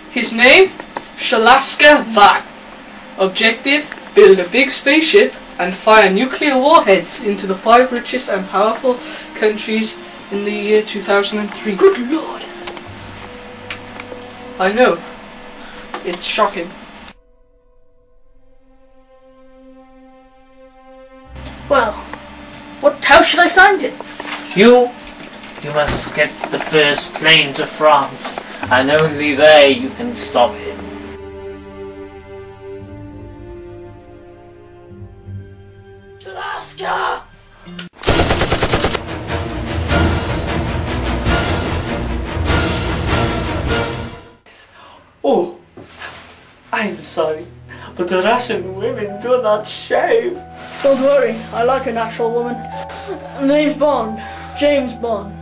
His name? Shalaska Van. Objective? Build a big spaceship and fire nuclear warheads into the 5 richest and powerful countries in the year 2003. Good Lord! I know. It's shocking. Well, how should I find it? You must get the first plane to France, and only there you can stop him. Alaska! Oh, I'm sorry, but the Russian women do not shave. Don't worry, I like a natural woman. Name's Bond. James Bond.